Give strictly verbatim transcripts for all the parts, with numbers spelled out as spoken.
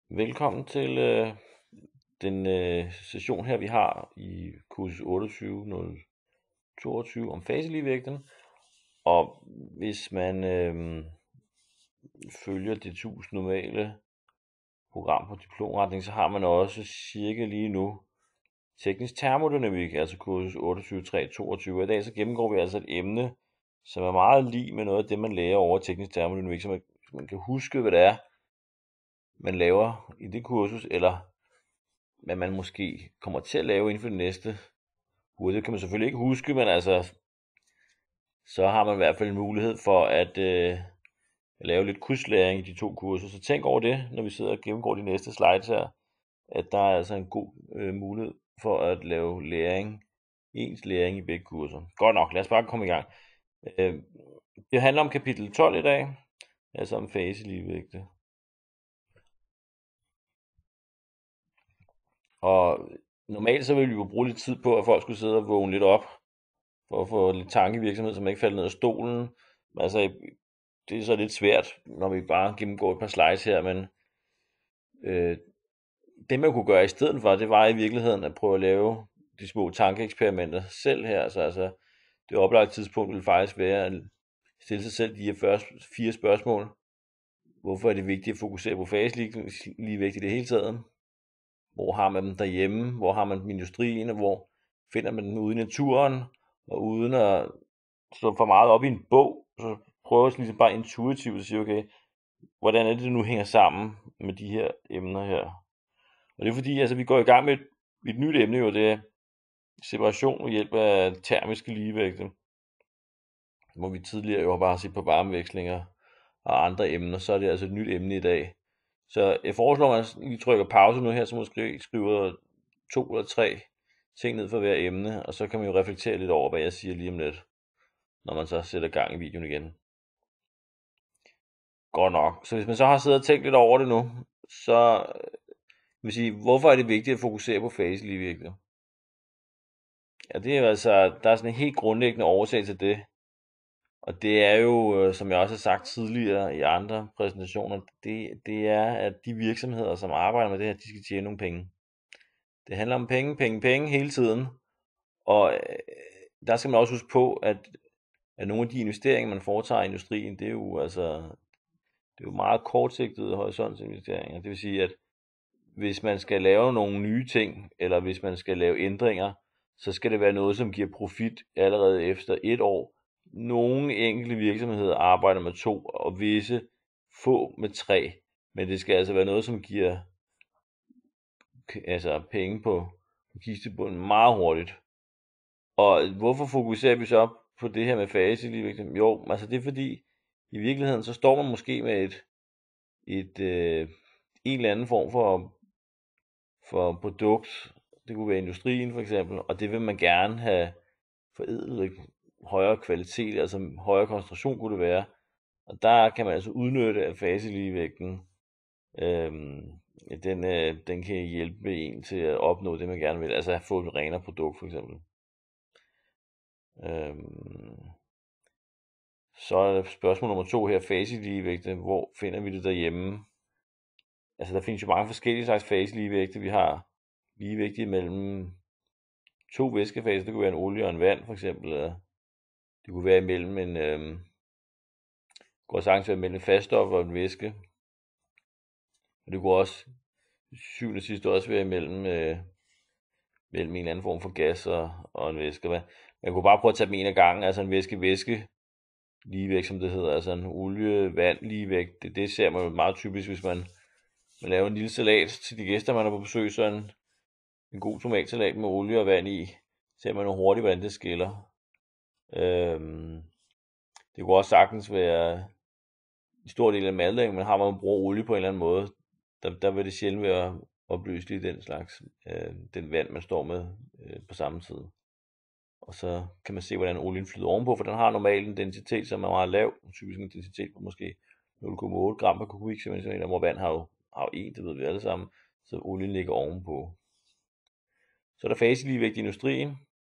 Velkommen til øh, den øh, session her, vi har i kursus otteogtyve nul toogtyve om faseligvægten. Og hvis man øh, følger det tusind normale program på diplomretning, så har man også cirka lige nu teknisk termodynamik, altså kursus otteogtyve tre toogtyve. I dag så gennemgår vi altså et emne, som er meget lig med noget af det, man lærer over teknisk termodynamik, så man, så man kan huske, hvad det er, man laver i det kursus, eller hvad man måske kommer til at lave inden for det næste uge. Det kan man selvfølgelig ikke huske, men altså, så har man i hvert fald en mulighed for at, øh, at lave lidt krydslæring i de to kurser. Så tænk over det, når vi sidder og gennemgår de næste slides her, at der er altså en god øh, mulighed for at lave læring, ens læring i begge kurser. Godt nok, lad os bare komme i gang. Øh, det handler om kapitel tolv i dag, altså om faseligvægte. Og normalt så ville vi jo bruge lidt tid på, at folk skulle sidde og vågne lidt op, for at få lidt tankevirksomhed, så man ikke falder ned af stolen. Men altså, det er så lidt svært, når vi bare gennemgår et par slides her, men øh, det man kunne gøre i stedet for, det var i virkeligheden at prøve at lave de små tankeeksperimenter selv her. Så altså, det oplagte tidspunkt ville faktisk være at stille sig selv de her første fire spørgsmål. Hvorfor er det vigtigt at fokusere på faseligvægt i det hele taget? Hvor har man dem derhjemme? Hvor har man dem i industrien? Og hvor finder man dem ude i naturen? Og uden at slå for meget op i en bog, så prøver jeg ligesom bare intuitivt at sige, okay, hvordan er det, det nu hænger sammen med de her emner her? Og det er fordi, altså vi går i gang med et, et nyt emne, jo det er separation ved hjælp af termiske ligevægte. Hvor vi tidligere jo bare har set på varmevekslinger og andre emner, så er det altså et nyt emne i dag. Så jeg foreslår, at man lige trykker pause nu her, så måske skriver to eller tre ting ned for hver emne, og så kan man jo reflektere lidt over, hvad jeg siger lige om lidt, når man så sætter gang i videoen igen. Godt nok. Så hvis man så har siddet og tænkt lidt over det nu, så vil sige, hvorfor er det vigtigt at fokusere på faseligvægte? Ja, det er jo altså, der er sådan en helt grundlæggende årsag til det. Og det er jo, som jeg også har sagt tidligere i andre præsentationer, det, det er, at de virksomheder, som arbejder med det her, de skal tjene nogle penge. Det handler om penge, penge, penge hele tiden. Og øh, der skal man også huske på, at, at nogle af de investeringer, man foretager i industrien, det er jo altså, det er jo meget kortsigtede horisontinvesteringer. Det vil sige, at hvis man skal lave nogle nye ting, eller hvis man skal lave ændringer, så skal det være noget, som giver profit allerede efter et år. Nogle enkelte virksomheder arbejder med to, og visse få med tre. Men det skal altså være noget, som giver altså penge på, på kistebunden meget hurtigt. Og hvorfor fokuserer vi så på det her med faseligvægte? Jo, altså det er fordi, i virkeligheden så står man måske med et, et øh, en eller anden form for, for produkt. Det kunne være industrien for eksempel, og det vil man gerne have forædlet højere kvalitet, altså højere koncentration kunne det være. Og der kan man altså udnytte af faseligvægten. Øhm, den, øh, den kan hjælpe en til at opnå det, man gerne vil, altså at få et renere produkt for eksempel. Øhm, så er spørgsmål nummer to her, faseligvægte. Hvor finder vi det derhjemme? Altså der findes jo mange forskellige slags faseligvægte. Vi har ligevægte mellem to væskefaser. Det kunne være en olie og en vand for eksempel. Det kunne være imellem en øhm, det kunne sagtens være mellem en faststof og en væske. Og det kunne også syvende og sidste også være imellem øh, mellem en eller anden form for gas og, og en væske. Man, man kunne bare prøve at tage dem en af gangen, altså en væske-væske ligevægt, som det hedder, altså en olie-vand ligevægt. Det, det ser man jo meget typisk, hvis man, man laver en lille salat til de gæster, man er på besøg, så en, en god tomatsalat med olie og vand i, ser man jo hurtigt, hvordan det skiller. Øhm, det kunne også sagtens være en stor del af madlavningen, men har man bruger olie på en eller anden måde, der, der vil det sjældent være opløseligt den slags, øh, den vand, man står med øh, på samme tid. Og så kan man se, hvordan olien flyder ovenpå, for den har normalt en densitet, som er meget lav, typisk en densitet på måske nul komma otte gram per kubikcentimeter, hvor vand har jo, har jo en, det ved vi alle sammen, så olien ligger ovenpå. Så er der faseligvægt i industrien,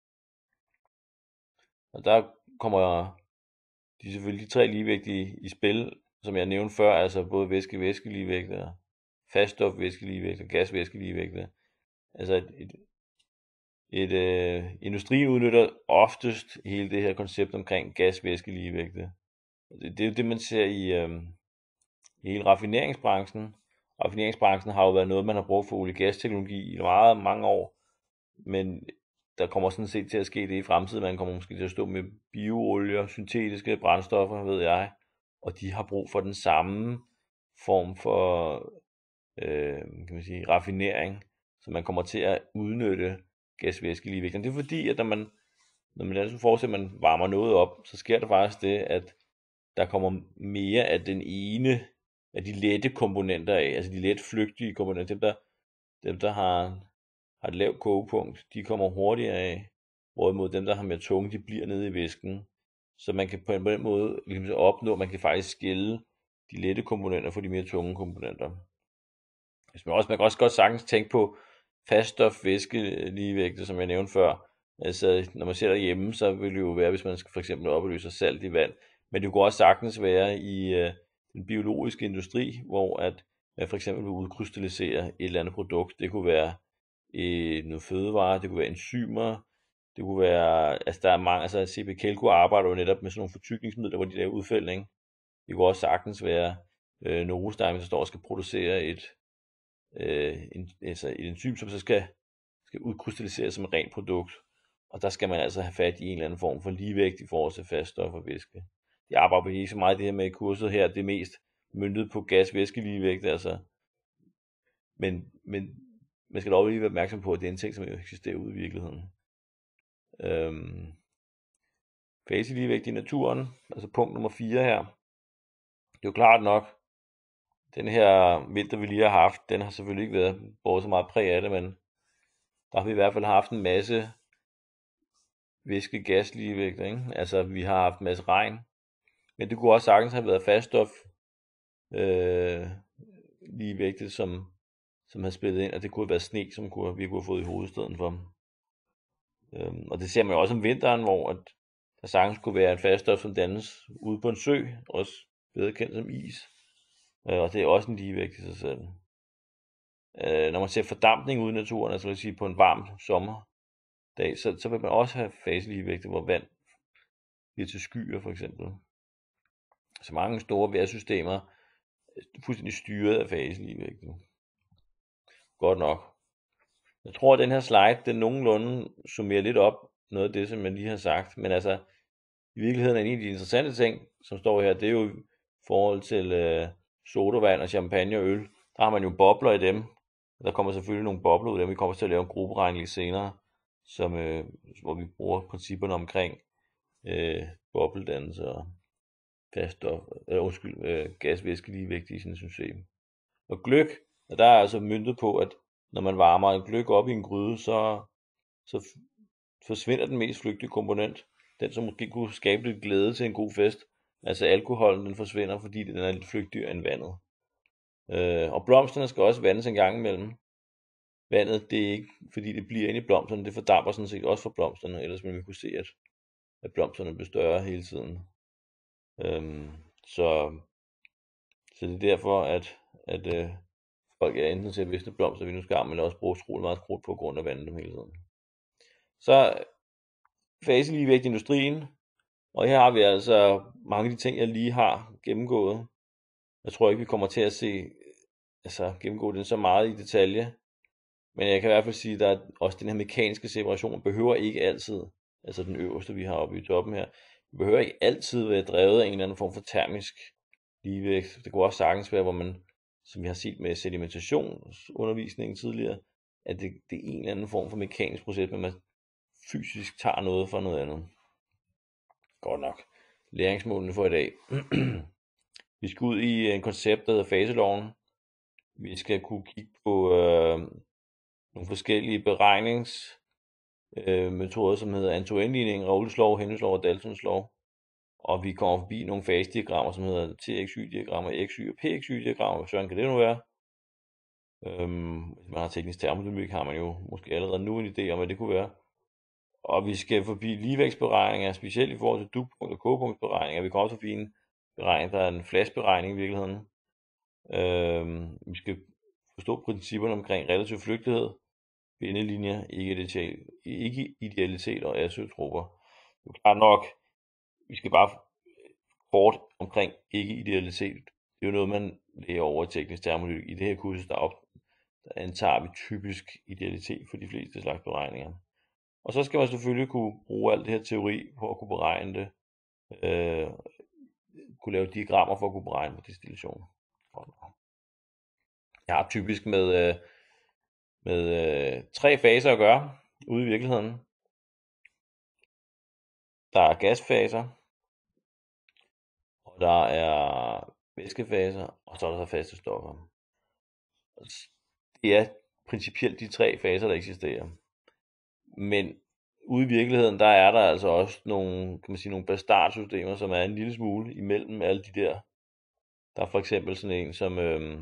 og der kommer de selvfølgelig de tre ligevægte i, i spil, som jeg nævnte før, altså både væske-væske ligevægt og faststofvæskeligevægte og gasvæskeligevægte. Altså et, et, et øh, industrien udnytter oftest hele det her koncept omkring gasvæskeligevægte. Det, det er jo det, man ser i, øh, i hele raffineringsbranchen. Raffineringsbranchen har jo været noget, man har brugt for olie-gas-teknologi i meget mange år, men der kommer sådan set til at ske det i fremtiden. Man kommer måske til at stå med bioolier, syntetiske brændstoffer, ved jeg, og de har brug for den samme form for øh, kan man sige, raffinering, så man kommer til at udnytte gasvæskeligevægten. Det er fordi, at når man, når man altså forestiller, at man varmer noget op, så sker der faktisk det, at der kommer mere af den ene af de lette komponenter af, altså de let flygtige komponenter, dem der, dem der har, har et lavt kogepunkt, de kommer hurtigere af, hvorimod dem der har mere tunge, de bliver nede i væsken. Så man kan på en, på den måde ligesom opnå, at man kan faktisk skille de lette komponenter fra de mere tunge komponenter. Hvis man, også, man kan også godt sagtens tænke på faststof-væske-ligevægte, som jeg nævnte før. Altså, når man ser derhjemme, så vil det jo være, hvis man skal for eksempel opløse salt i vand. Men det kunne også sagtens være i øh, den biologiske industri, hvor at man for eksempel vil udkrystallisere et eller andet produkt. Det kunne være øh, noget fødevare, det kunne være enzymer, det kunne være, altså der er mange, altså C P Kelco arbejder jo netop med sådan nogle fortykningsmidler, hvor de laver udfældning. Det kunne også sagtens være øh, Novozymes, der står og skal producere et, øh, en, altså et enzym, som så skal, skal udkrystalliseres som et rent produkt. Og der skal man altså have fat i en eller anden form for ligevægt i forhold til faststof og væske. Jeg arbejder ikke så meget det her med i kurset her, det er mest møntet på gas-væske-ligevægt, altså. Men, men man skal dog lige være opmærksom på, at det er en ting, som eksisterer ude i virkeligheden. Øhm, Fase-ligevægt i naturen, altså punkt nummer fire her. Det er jo klart nok, den her vinter, vi lige har haft, den har selvfølgelig ikke været både så meget præg af det, men der har vi i hvert fald haft en masse væske-gas-ligevægter, ikke? Altså, vi har haft en masse regn, men det kunne også sagtens have været faststof øh, ligevægte, som, som har spillet ind, og det kunne have været sne, som kunne, vi kunne have fået i hovedstaden for. Øhm, og det ser man jo også om vinteren, hvor at der sagtens kunne være en faststof, som dannes ude på en sø, også bedre kendt som is. Øh, og det er også en ligevægt i sig selv. Øh, når man ser fordampning ude i naturen, altså vil sige på en varm sommerdag, så, så vil man også have faseligevægte, hvor vand bliver til skyer for eksempel. Så mange store vejrsystemer er fuldstændig styret af faseligevægte. Godt nok. Jeg tror, at den her slide, den nogenlunde summerer lidt op noget af det, som jeg lige har sagt. Men altså, i virkeligheden er en af de interessante ting, som står her, det er jo i forhold til øh, sodavand og champagne og øl. Der har man jo bobler i dem. Der kommer selvfølgelig nogle bobler ud af dem. Vi kommer til at lave en grupperegning lidt senere, som, øh, hvor vi bruger principperne omkring øh, bobledannelse og faststof, øh, undskyld, øh, gasvæskeligevægt i sådan et system. Og gløgg, der er altså møntet på, at når man varmer en gløgg op i en gryde, så, så forsvinder den mest flygtige komponent. Den, som måske kunne skabe lidt glæde til en god fest. Altså alkoholen, den forsvinder, fordi den er lidt flygtigere end vandet. Øh, og blomsterne skal også vandes en gang imellem. Vandet, det er ikke, fordi det bliver inde i blomsterne, det fordamper sådan set også for blomsterne, ellers ville man kunne se, at, at blomsterne bliver større hele tiden. Øhm, så, så det er derfor, at, at øh, folk er enten til visne blomster, vi nu skal eller også bruge utrolig meget krudt på grund af vandet dem hele tiden. Så faseligevægt i industrien, og her har vi altså mange af de ting, jeg lige har gennemgået. Jeg tror ikke, vi kommer til at se, altså gennemgå den så meget i detalje, men jeg kan i hvert fald sige, at der er også den her mekaniske separation, behøver ikke altid, altså den øverste, vi har oppe i toppen her, behøver ikke altid være drevet af en eller anden form for termisk ligevægt. Det kunne også sagtens være, hvor man, som vi har set med sedimentationsundervisningen tidligere, at det, det er en eller anden form for mekanisk proces, men man fysisk tager noget fra noget andet. Godt nok. Læringsmålene for i dag. Vi skal ud i en koncept, der hedder faseloven. Vi skal kunne kigge på øh, nogle forskellige beregningsmetoder, øh, som hedder Antoine-ligning, Raoults lov, Henrys lov og Daltons lov. Og vi kommer forbi nogle fasediagrammer, som hedder T X Y-diagrammer, X Y og P X Y-diagrammer. Hvad sådan kan det nu være? Øhm, hvis man har teknisk termodynamik, har man jo måske allerede nu en idé om, hvad det kunne være. Og vi skal forbi ligevægtsberegninger, specielt i forhold til dugpunkt- og kogepunktsberegninger. Vi kommer også forbi en beregning, der er en flashberegning i virkeligheden. Øhm, vi skal forstå principperne omkring relativ flygtighed, bindelinjer, ikke idealitet og asytroper. Det er klart nok, vi skal bare kort omkring ikke idealitet. Det er jo noget, man lærer over i teknisk terminologi. I det her kursus, der, op, der antager vi typisk idealitet for de fleste slags beregninger. Og så skal man selvfølgelig kunne bruge alt det her teori for at kunne beregne det. Øh, kunne lave diagrammer for at kunne beregne på destillation. Jeg har typisk med, med øh, tre faser at gøre ude i virkeligheden. Der er gasfaser, og der er væskefaser, og så er der så faste stoffer. Det er principielt de tre faser, der eksisterer. Men ude i virkeligheden, der er der altså også nogle, kan man sige, nogle bastardsystemer, som er en lille smule imellem alle de der. Der er for eksempel sådan en som øh,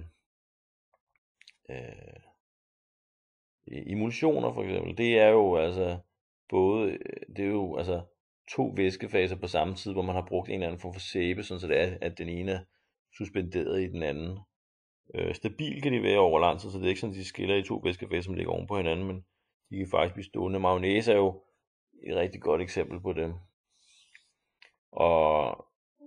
øh, emulsioner for eksempel. Det er jo altså både, det er jo altså to væskefaser på samme tid, hvor man har brugt en eller anden form for sæbe, sådan så det er, at den ene er suspenderet i den anden. Øh, stabil kan de være over lang tid, så det er ikke sådan, at de skiller i to væskefaser, som ligger oven på hinanden, men de kan faktisk blive stående. Mayonnaise er jo et rigtig godt eksempel på det. Og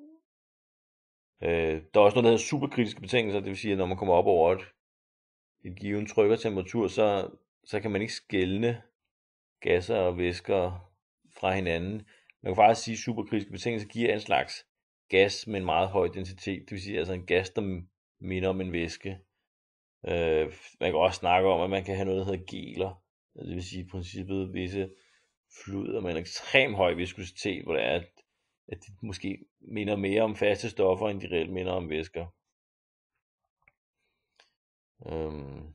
øh, der er også noget, der hedder superkritiske betingelser, det vil sige, at når man kommer op over et, et givet tryk og temperatur, så, så kan man ikke skelne gasser og væsker fra hinanden. Man kan faktisk sige, at superkritiske betingelser giver en slags gas med en meget høj densitet, det vil sige altså en gas, der minder om en væske. Øh, man kan også snakke om, at man kan have noget, der hedder geler, det vil sige i princippet visse fluider med en ekstrem høj viskositet, hvor det er, at, at de måske minder mere om faste stoffer, end de reelt minder om væsker. Øhm.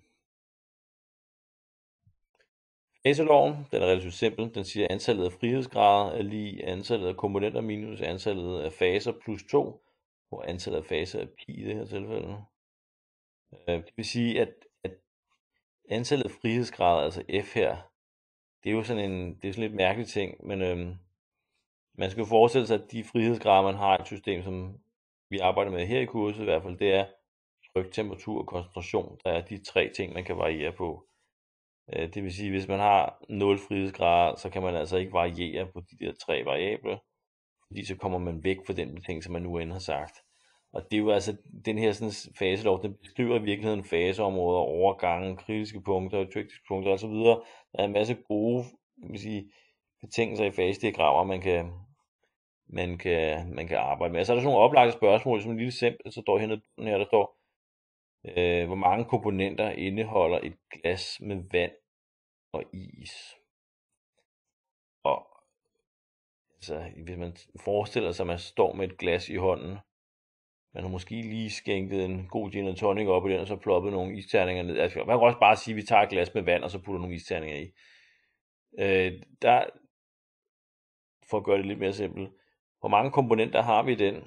Faseloven, den er relativt simpel. Den siger, at antallet af frihedsgrader er lige antallet af komponenter minus antallet af faser plus to, hvor antallet af faser er pi i det her tilfælde. Det vil sige, at, at antallet af frihedsgrader, altså F her, det er jo sådan en, det er sådan lidt mærkelig ting, men øhm, man skal jo forestille sig, at de frihedsgrader, man har i et system, som vi arbejder med her i kurset i hvert fald, det er tryk, temperatur og koncentration. Der er de tre ting, man kan variere på. Det vil sige, at hvis man har nul frihedsgrader, så kan man altså ikke variere på de der tre variable, fordi så kommer man væk fra den betingelse, man nu end har sagt. Og det er jo altså, den her sådan, faselov, den beskriver i virkeligheden faseområder, overgange, kritiske punkter, tekniske punkter osv. Der er en masse gode, kan man sige, betingelser i fasediagrammer, man kan, man kan, man kan arbejde med. Og så er der sådan nogle oplagte spørgsmål, som er lille simpelt, så står her, her der står, øh, hvor mange komponenter indeholder et glas med vand og is. Og altså, hvis man forestiller sig, at man står med et glas i hånden, man har måske lige skænket en god gin and tonic op i den, og så ploppet nogle isterninger ned. Altså, man kan også bare sige, at vi tager et glas med vand, og så putter nogle isterninger i. Øh, der, for at gøre det lidt mere simpelt, hvor mange komponenter har vi i den?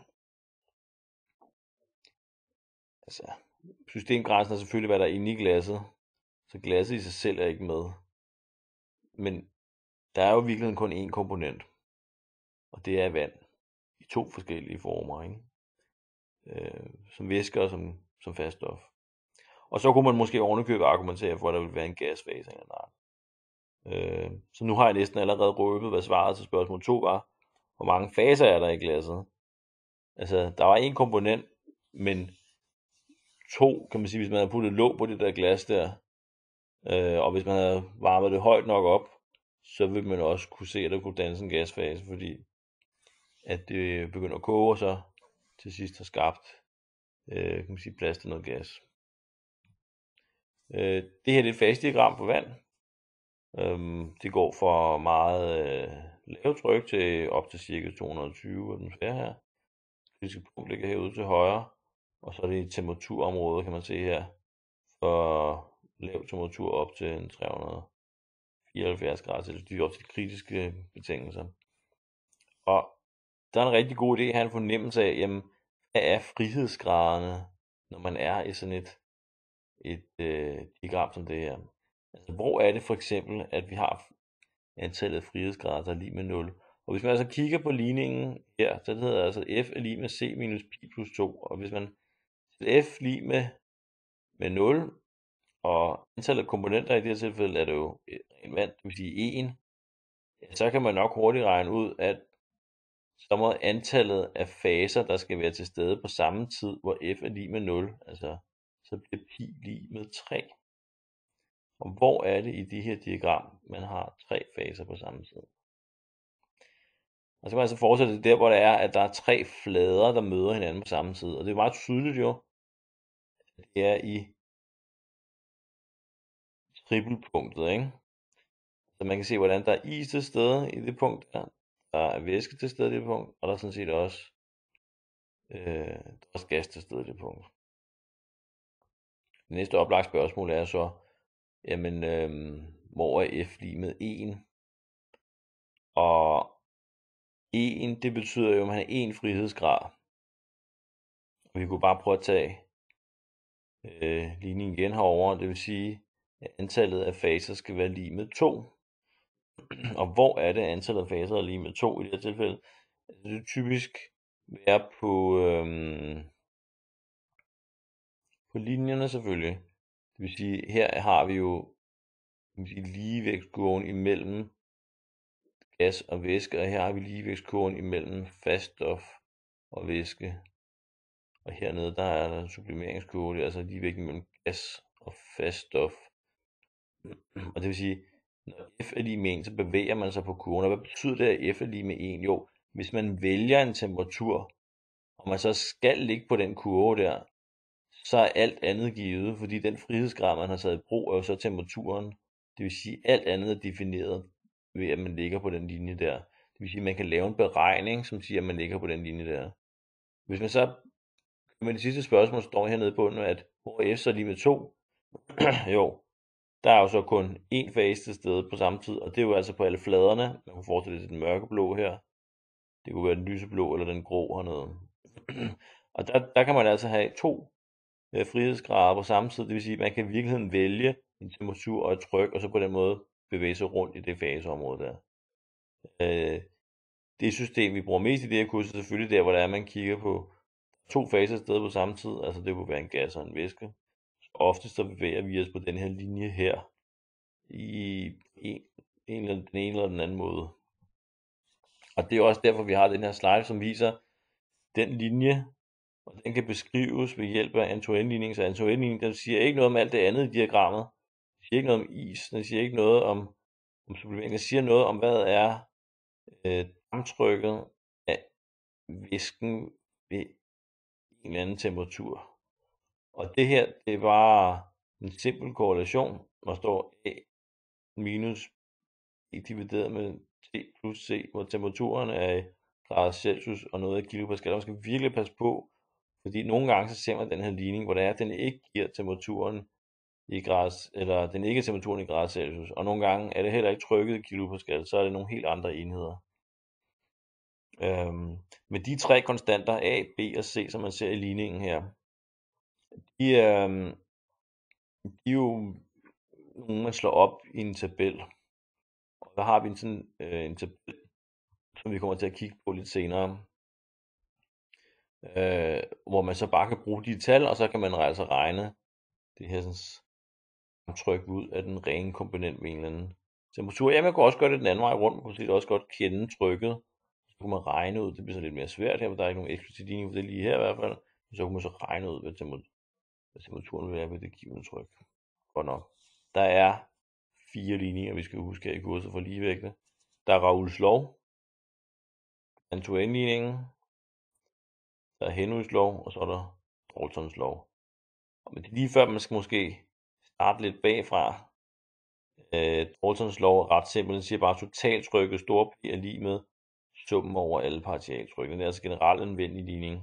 Altså, systemgrænsen er selvfølgelig, hvad der er inde i glasset, så glasset i sig selv er ikke med. Men der er jo virkelig kun én komponent, og det er vand, i to forskellige former, ikke? Øh, som væske og som, som fast stof. Og så kunne man måske ovenikøbet argumentere for, at der ville være en gasfase eller nej. Øh, så nu har jeg næsten allerede røbet, hvad svaret til spørgsmål to var. Hvor mange faser er der i glasset? Altså, der var en komponent, men to, kan man sige, hvis man havde puttet låg på det der glas der, øh, og hvis man havde varmet det højt nok op, så ville man også kunne se, at der kunne danse en gasfase, fordi at det begynder at koge, og så til sidst har skabt øh, kan man sige, plads til noget gas. Øh, det her det er et fasediagram på vand. Øhm, det går fra meget øh, lavt tryk til op til cirka to hundrede og tyve atmosfære her. Det skal punkt ligger herude til højre, og så er det et temperaturområde, kan man se her, for lav temperatur op til en tre hundrede og fireoghalvfjerds grader, så det er op til de kritiske betingelser. Og der er en rigtig god idé at have en fornemmelse af, jamen, hvad er frihedsgraderne, når man er i sådan et, et øh, diagram som det her. Altså, hvor er det for eksempel, at vi har antallet af frihedsgrader, der er lige med nul. Og hvis man altså kigger på ligningen her, så hedder det altså F er lige med C minus pi plus to. Og hvis man F lige med, med nul, og antallet af komponenter i det her tilfælde er det jo en vand, det vil sige en, så kan man nok hurtigt regne ud, at så må antallet af faser, der skal være til stede på samme tid, hvor f er lig med nul, altså så bliver pi lig med tre. Og hvor er det i det her diagram, man har tre faser på samme tid? Og så kan man altså fortsætte det der, hvor det er, at der er tre flader, der møder hinanden på samme tid. Og det er meget tydeligt jo, at det er i trippelpunktet, ikke? Så man kan se, hvordan der er is til stede i det punkt der. Der er væske til stede i det punkt, og der er sådan set også, øh, der er også gas til stede i det punkt. Det næste oplagt spørgsmål er så, jamen, øh, hvor er f lig med en? Og en, det betyder jo, at man har en frihedsgrad. Og vi kunne bare prøve at tage øh, ligningen igen herover. Det vil sige, at antallet af faser skal være lig med to. Og hvor er det, antallet af faser er lig med to i det her tilfælde? Altså, det vil typisk være på, øhm, på linjerne selvfølgelig. Det vil sige, her har vi jo ligevægtskurven imellem gas og væske, og her har vi ligevægtskurven imellem faststof og væske. Og hernede, der er der en sublimeringskurve, det er altså ligevægten mellem gas og faststof. Og det vil sige, når f er lig med en, så bevæger man sig på kurven. Og hvad betyder det, at f er lig med en? Jo, hvis man vælger en temperatur, og man så skal ligge på den kurve der, så er alt andet givet, fordi den frihedsgrad, man har taget i brug, er jo så temperaturen. Det vil sige, at alt andet er defineret ved, at man ligger på den linje der. Det vil sige, at man kan lave en beregning, som siger, at man ligger på den linje der. Hvis man så med det sidste spørgsmål står hernede på bunden, at hvor er f så lige med to? Jo, der er jo så kun én fase til stede på samme tid, og det er jo altså på alle fladerne. Man kan forestille sig den mørkeblå her. Det kunne være den lyseblå eller den grå hernede. Og der, der kan man altså have to øh, frihedsgrader på samme tid. Det vil sige, at man kan i virkeligheden vælge en temperatur og et tryk, og så på den måde bevæge sig rundt i det faseområde der. Øh, det system, vi bruger mest i det her kurs, er selvfølgelig der, hvor der er, man kigger på to faser sted på samme tid. Altså det kunne være en gas og en væske. Oftest så bevæger vi os på den her linje her i en, en eller den ene eller den anden måde. Og det er også derfor, vi har den her slide, som viser den linje, og den kan beskrives ved hjælp af Antoine-ligningen. Så Antoine-ligningen, den siger ikke noget om alt det andet i diagrammet. Den siger ikke noget om is, den siger ikke noget om, om sublimering. Den siger noget om, hvad er øh, damptrykket af væsken ved en eller anden temperatur. Og det her, det er bare en simpel korrelation. Der står A minus B divideret med T plus C, hvor temperaturen er i grader Celsius og noget af kilopascal. Man skal virkelig passe på, fordi nogle gange så ser man den her ligning, hvor det er, at den ikke giver temperaturen i grader, eller den ikke er temperaturen i grader Celsius, og nogle gange er det heller ikke trykket i kilopascal, så er det nogle helt andre enheder. Øhm, med de tre konstanter A, B og C, som man ser i ligningen her, de, øhm, de er jo nogle, man slår op i en tabel. Og der har vi en, sådan, øh, en tabel, som vi kommer til at kigge på lidt senere, øh, hvor man så bare kan bruge de tal, og så kan man altså regne det her sådan, tryk ud af den rene komponent med en eller anden temperatur. Ja, man kan også gøre det den anden vej rundt, man kan sige, også godt kende trykket, så kan man regne ud, det bliver så lidt mere svært her, for der er ikke nogen eksplicit ligning for det lige her i hvert fald, så kan man så regne ud, hvad temperaturen vil være ved det givende tryk. Godt nok. Der er fire ligninger, vi skal huske her i kurset for ligevægte. Der er Raoults lov, Antoine-ligningen, der er Henrys lov, og så er der Daltons lov. Men det er lige før, man skal måske starte lidt bagfra. Øh, Daltons lov er ret simpel. Den siger bare, at totaltrykket stor P er lige med summen over alle partialtryk. Den er altså generelt en venlig ligning.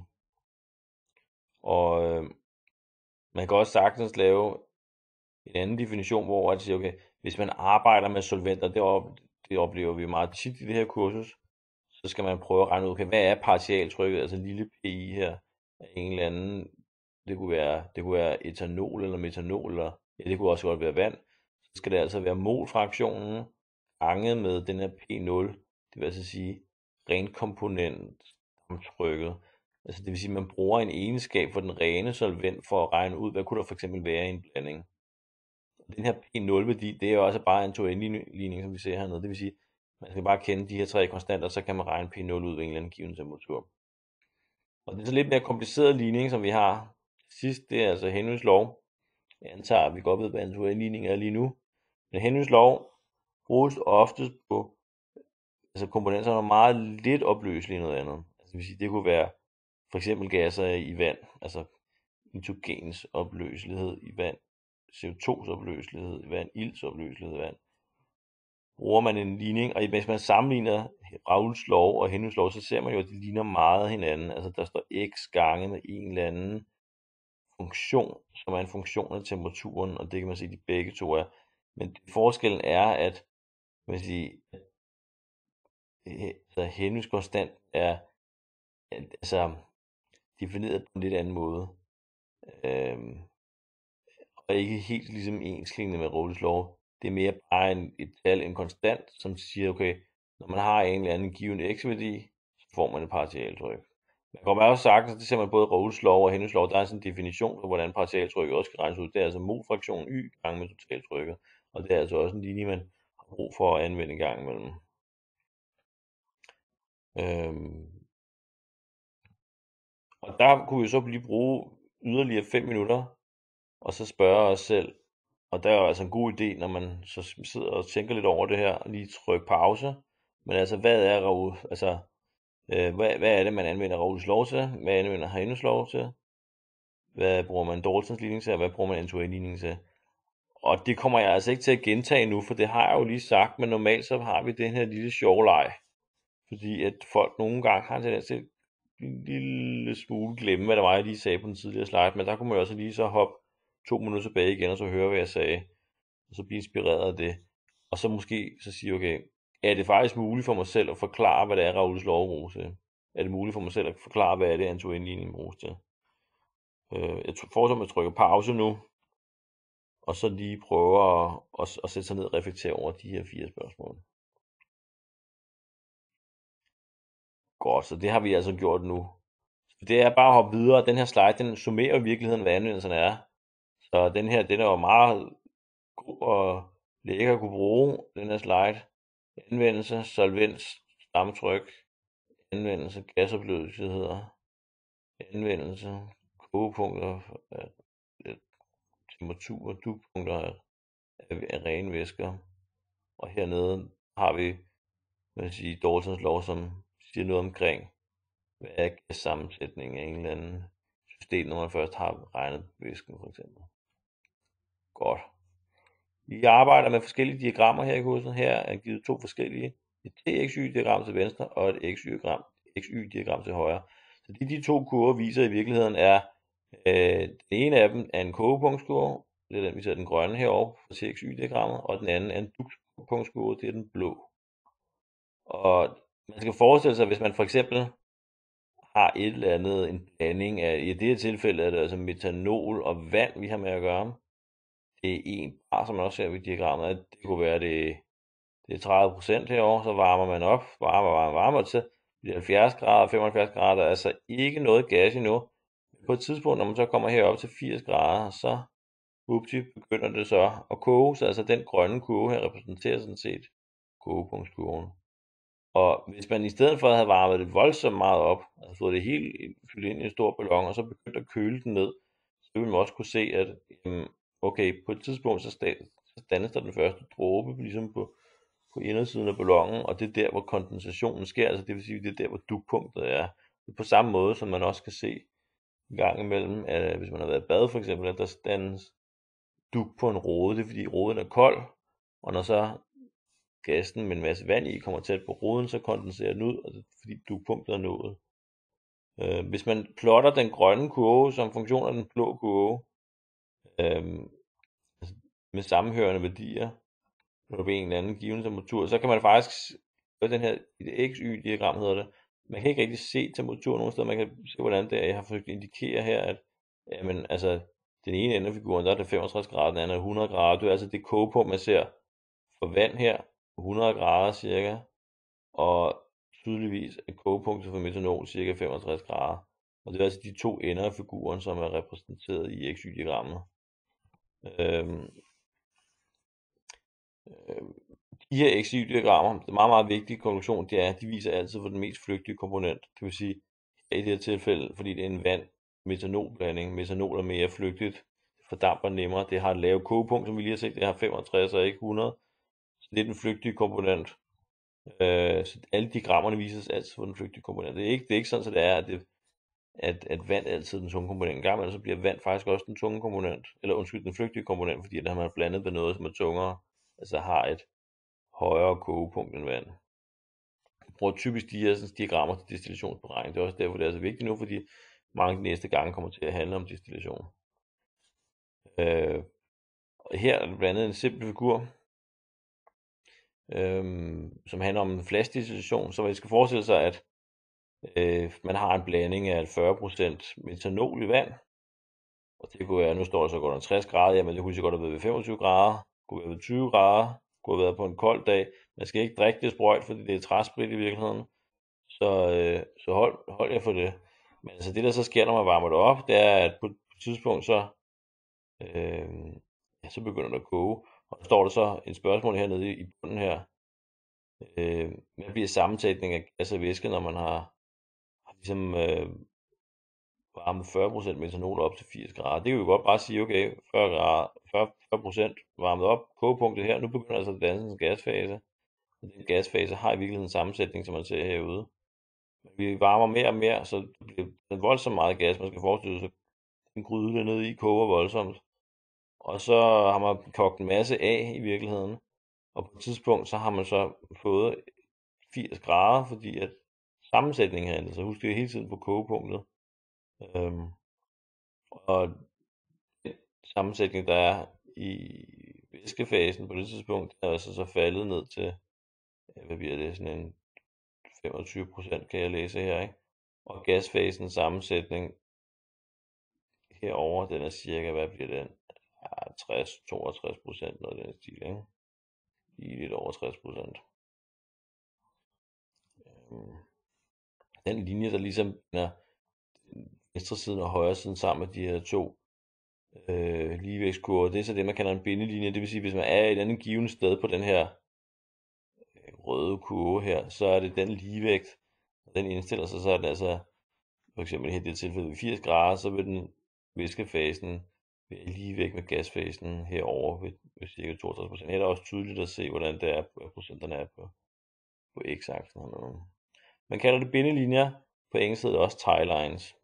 Og øh, man kan også sagtens lave en anden definition, hvor at sige, okay, hvis man arbejder med solventer, det, op, det oplever vi meget tit i det her kursus, så skal man prøve at regne ud, okay, hvad er partialtrykket, altså lille pi her, af en eller anden, det kunne være, det kunne være etanol eller metanol, eller ja, det kunne også godt være vand, så skal det altså være molfraktionen ganget med den her P nul, det vil altså sige renkomponent trykket. Altså det vil sige, at man bruger en egenskab for den rene solvent for at regne ud, hvad kunne der for eksempel være i en blanding. Den her P nul værdi, det er jo også bare en to n-ligning, som vi ser hernede. Det vil sige, man skal bare kende de her tre konstanter, så kan man regne P nul ud ved en eller anden given temperatur. Og det er så lidt mere kompliceret ligning, som vi har sidst. Det er altså Henrys lov. Jeg antager, at vi godt ved, hvad en to n-ligning er lige nu. Men Henrys lov bruges oftest på altså komponenter, som er meget lidt opløselige end noget andet. Altså det vil sige, det kunne være for eksempel gasser i vand, altså nitrogens opløselighed i vand, C O to's opløselighed i vand, ilts opløselighed i vand. Bruger man en ligning, og hvis man sammenligner Raoults lov og Henrys lov, så ser man jo, at de ligner meget hinanden. Altså der står x gange med en eller anden funktion, som er en funktion af temperaturen, og det kan man se, at de begge to er. Men forskellen er, at man kan sige, at Henrys konstant er altså defineret på en lidt anden måde. Øhm, og ikke helt ligesom ensklingende med Raoults lov. Det er mere bare en, et tal, en konstant, som siger, okay, når man har en eller anden given x-værdi, så får man et partialtryk. Man kan også sagt, at det ser man både Raoults lov og Henrys lov, der er sådan en definition for, hvordan partialtrykket også skal regnes ud. Det er altså molfraktion y gange med totaltrykket, og det er altså også en linje, man har brug for at anvende en gang imellem. Øhm. Og der kunne vi så lige bruge yderligere fem minutter, og så spørge os selv, og der er jo altså en god idé, når man så sidder og tænker lidt over det her, og lige trykke pause. Men altså, hvad er Raoul, altså, øh, hvad, hvad er det, man anvender Raoults lov til? Hvad anvender Henrys lov til? Hvad bruger man Daltons ligning til, og hvad bruger man N to n-ligning til? Og det kommer jeg altså ikke til at gentage nu, for det har jeg jo lige sagt, men normalt så har vi den her lille sjove leg. Fordi at folk nogle gange har en tendens til en lille smule glemme, hvad der var, jeg lige sagde på den tidligere slide, men der kunne man jo også lige så hoppe to minutter tilbage igen, og så høre, hvad jeg sagde, og så blive inspireret af det, og så måske så sige, okay, er det faktisk muligt for mig selv at forklare, hvad det er, Raoults lov bruges til? Er det muligt for mig selv at forklare, hvad er det, N to n-ligningen bruges til? Jeg foreslår, at jeg trykker pause nu, og så lige prøver at, at, at sætte sig ned og reflektere over de her fire spørgsmål. Godt, så det har vi altså gjort nu. Det er bare at hoppe videre. Den her slide, den summerer i virkeligheden, hvad anvendelserne er. Så den her, den er jo meget god og lækker at kunne bruge, den her slide. Anvendelse, solvens, stamtryk, anvendelse, gasopløseligheder, anvendelse, kogepunkter, temperatur, dugpunkter af, af rene væsker. Og hernede har vi, man kan sige, Daltons lov, som siger noget omkring, hvad er gassammensætningen af en eller anden system, når man først har regnet væsken for eksempel. Godt. Vi arbejder med forskellige diagrammer her i kursen. Her er givet to forskellige. Et T X Y-diagram til venstre og et X Y-diagram til højre. Så de, de to kurver viser i virkeligheden er, øh, den ene af dem er en kogepunktskurve, det er den, vi ser den grønne herovre på T X Y-diagrammet, og den anden er en dugpunktskurve, det er den blå. Og man skal forestille sig, hvis man for eksempel har et eller andet, en blanding af, i det her tilfælde er det altså metanol og vand, vi har med at gøre. Det er en bar, som man også ser ved diagrammet. Det kunne være, det, det er tredive procent herovre, så varmer man op, varmer, varmer, varmer til halvfjerds grader, femoghalvfjerds grader, der er altså ikke noget gas endnu. På et tidspunkt, når man så kommer herop til firs grader, så upti, begynder det så at koge, så altså den grønne kurve her repræsenterer sådan set kogepunktskurven. Og hvis man i stedet for havde varmet det voldsomt meget op, altså fået det helt fyldt ind i en stor ballon, og så begyndte at køle den ned, så ville man også kunne se, at jamen, okay, på et tidspunkt, så, så dannes der den første dråbe, ligesom på, på indersiden af ballonen, og det er der, hvor kondensationen sker, altså det vil sige, det er der, hvor dugpunktet er. Det er på samme måde, som man også kan se en gang imellem, at hvis man har været i bad for eksempel, at der dannes dug på en rode, det er fordi roden er kold, og når så gassen med en masse vand i kommer tæt på roden, så kondenserer den ud, og det er fordi dugpunktet er nået. Øh, hvis man plotter den grønne kurve som funktion af den blå kurve, øh, altså med sammenhørende værdier, på en eller anden given temperatur, så kan man faktisk gøre den her, i det X Y-diagram hedder det, man kan ikke rigtig se temperaturen nogen steder, man kan se hvordan det er, jeg har forsøgt at indikere her, at jamen, altså, den ene ende af figuren, der er det femogtres grader, den anden er hundrede grader, det er altså det kogepunkt, man ser for vand her, hundrede grader cirka, og tydeligvis er kogepunktet for metanol cirka femogtres grader. Og det er altså de to ender af figuren, som er repræsenteret i X Y-diagrammet. Øhm, Øh, de her X Y-diagrammer, det er meget, meget vigtige konklusion, det er, at de viser altid for den mest flygtige komponent. Det vil sige, i det her tilfælde, fordi det er en vand-metanolblanding, metanol er mere flygtigt, det fordamper nemmere, det har et lavt kogepunkt, som vi lige har set, det har femogtres og ikke hundrede, så det er den flygtige komponent. Øh, så alle diagrammerne viser altid for den flygtige komponent. Det er ikke, det er ikke sådan, at det er, at, det, at, at vand altid er den tunge komponent. En gang imellem så bliver vand faktisk også den tunge komponent, eller undskyld, den flygtige komponent, fordi der har man blandet med noget, som er tungere, altså har et højere kogepunkt end vand. Jeg bruger typisk de her sådan, diagrammer til destillationsberegning. Det er også derfor, det er så vigtigt nu, fordi mange de næste gange kommer til at handle om destillation. Øh, og her er der blandt andet en simpel figur, øh, som handler om en flaskedestillation. Så man skal forestille sig, at øh, man har en blanding af fyrre procent metanol i vand. Og det kunne være, nu står der så godt om tres grader, jamen det kunne så godt have været ved femogtyve grader, det kunne være ved tyve grader, kunne have været på en kold dag. Man skal ikke drikke det sprøjt, fordi det er træsprit i virkeligheden. Så, øh, så hold, hold jer for det. Men altså det der så sker, når man varmer det op, det er, at på et tidspunkt så, øh, ja, så begynder det at koge. Og så står der så et spørgsmål hernede i bunden her. Øh, hvad bliver sammensætning af gas og væske, når man har, har ligesom øh, varmet fyrre procent metanol op til firs grader? Det kan vi jo godt bare sige, okay, fyrre grader, fyrre procent varmet op, kogepunktet her, nu begynder altså at danse en gasfase. Og den gasfase har i virkeligheden en sammensætning, som man ser herude. Vi varmer mere og mere, så det bliver en voldsomt meget gas. Man skal forestille sig, en gryde dernede i koger voldsomt. Og så har man kogt en masse af i virkeligheden. Og på et tidspunkt, så har man så fået firs grader, fordi at sammensætningen har ændret sig. Husk, det er hele tiden på kogepunktet. Øhm, og den sammensætning, der er i væskefasen på det tidspunkt, er altså så faldet ned til, hvad bliver det, sådan en femogtyve procent, kan jeg læse her, ikke? Og gasfasens sammensætning herover, den er cirka, hvad bliver den? Ja, tres til toogtres procent, noget af den stil, ikke? Lige lidt over tres procent. Øhm, den linje, der ligesom er venstre siden og højre siden sammen med de her to øh, ligevægtskurver, det er så det, man kalder en bindelinje. Det vil sige, hvis man er et andet givet sted på den her øh, røde kurve her, så er det den ligevægt, og den indstiller sig, så er den altså, for eksempel her i det tilfælde ved firs grader, så vil den væskefasen være ligevægt med gasfasen herover ved, ved cirka toogtres procent. Her er det også tydeligt at se, hvordan det er, hvad procenterne er på, på x-aksen. Man kalder det bindelinjer, på engelsk hedder det også tie lines.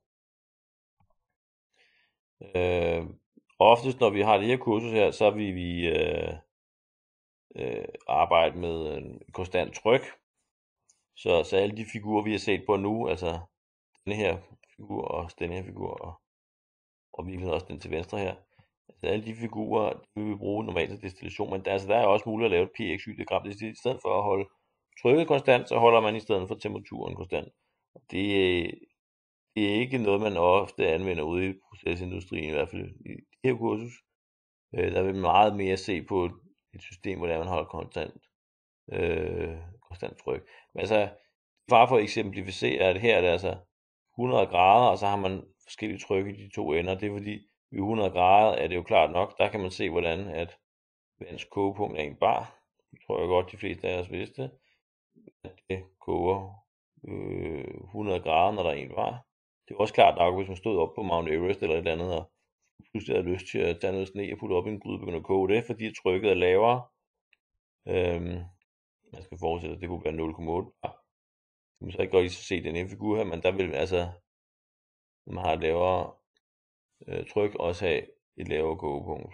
Øh, oftest når vi har det her kursus her, så vil vi øh, øh, arbejde med en konstant tryk. Så, så alle de figurer vi har set på nu, altså denne her figur og denne her figur og, og virkelig også den til venstre her, altså alle de figurer, det vil vi bruge normalt til destillation, men der, altså, der er også muligt at lave et P X Y-diagram. Det er i stedet for at holde trykket konstant, så holder man i stedet for temperaturen konstant. Det, det er ikke noget, man ofte anvender ude i procesindustrien, i hvert fald i det her kursus. Øh, der vil man meget mere se på et system, hvor man holder konstant, øh, konstant tryk. Men altså, bare for at eksemplificere, at her er det altså hundrede grader, og så har man forskellige tryk i de to ender. Det er fordi, ved hundrede grader er det jo klart nok, der kan man se, hvordan at vands kogepunkt er en bar. Det tror jeg godt, de fleste af os vidste, at det koger øh, hundrede grader, når der er en bar. Det er også klart nok, hvis man stod op på Mount Everest eller et eller andet, og pludselig havde lyst til at tage noget sne og putte op i en gryde og begynde at koge det, fordi trykket er lavere. Øhm, man skal forestille sig, at det kunne være nul komma otte bar. Du kan så ikke godt lige se den her figur her, men der vil altså, når man har et lavere øh, tryk, også have et lavere kogepunkt.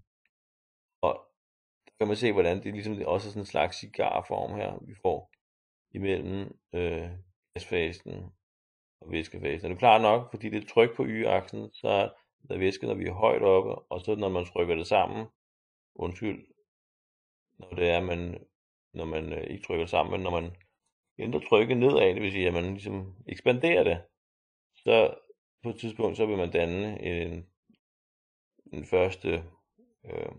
Og der kan man se, hvordan det ligesom det også er sådan en slags cigarform her, vi får imellem øh, gasfasen og væskefasen. Og det er klart nok, fordi det er tryk på y-aksen, så er der væske, når vi er højt oppe, og så når man trykker det sammen, undskyld, når det er, man, når man øh, ikke trykker det sammen, men når man ændrer trykket nedad, det vil sige, at man ligesom ekspanderer det, så på et tidspunkt, så vil man danne en, en første øh,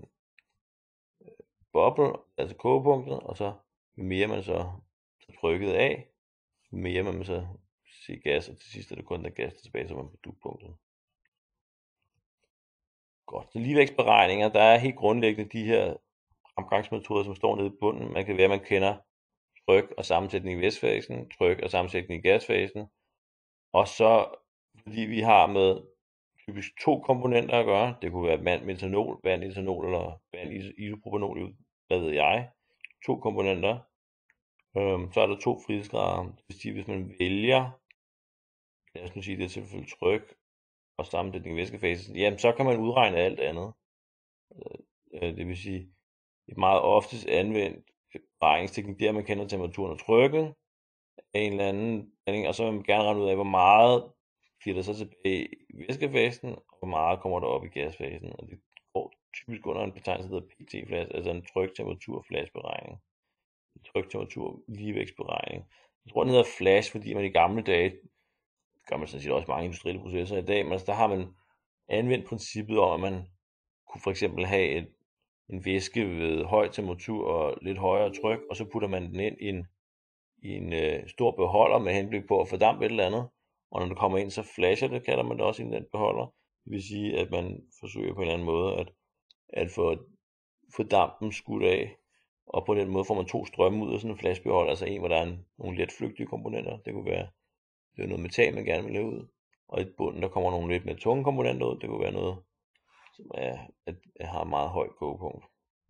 boble, altså kogepunktet, og så jo mere man så tager trykket af, jo mere man så se gas, og til sidst er det kun der gas tilbage, så man på dugpunktet. Godt. Så ligevægtsberegninger, der er helt grundlæggende de her fremgangsmetoder, som står nede i bunden. Man kan være, at man kender tryk og sammensætning i væskefasen, tryk og sammensætning i gasfasen. Og så, fordi vi har med typisk to komponenter at gøre, det kunne være vand med etanol, vand etanol eller vand isopropanol, hvad ved jeg, to komponenter. Øhm, så er der to frihedsgrader. Det vil sige, hvis man vælger, lad os nu sige, det er selvfølgelig tryk og sammensætning i væskefasen, jamen så kan man udregne alt andet. Øh, det vil sige, et meget oftest anvendt beregningsteknik, det er, at man kender temperaturen og trykket af en eller anden, og så vil man gerne regne ud af, hvor meget bliver der så tilbage i væskefasen, og hvor meget kommer der op i gasfasen. Og det går typisk under en betegnelse, der hedder P T-flash, altså en tryk-temperatur-flash-beregning. En tryk-temperatur-ligevægtsberegning. Jeg tror, den hedder flash, fordi man i gamle dage, det gør man sådan set også mange industrielle processer i dag, men altså, der har man anvendt princippet om, at man kunne for eksempel have et, en væske ved høj temperatur og lidt højere tryk, og så putter man den ind i en, i en øh, stor beholder med henblik på at fordampe et eller andet, og når det kommer ind, så flasher det, kalder man det også i den beholder. Det vil sige, at man forsøger på en eller anden måde at, at få, få dampen skudt af, og på den måde får man to strømme ud af sådan en flashbeholder, altså en, hvor der er en, nogle letflygtige komponenter. Det kunne være, det er noget metan, man gerne vil have ud, og i bunden, der kommer nogle lidt mere tunge komponenter ud. Det kunne være noget, som er, at, at har meget højt kogepunkt.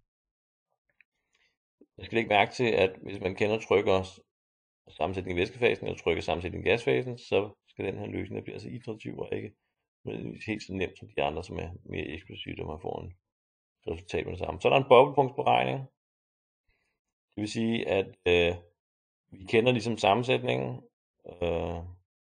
Jeg skal lægge mærke til, at hvis man kender tryk og sammensætning i væskefasen, eller tryk og sammensætning i gasfasen, så skal den her løsning blive altså iterativ og ikke helt så nemt som de andre, som er mere eksplosivt, og man får en resultat med det samme. Så er der en boblepunktsberegning. Det vil sige, at øh, vi kender ligesom sammensætningen, øh,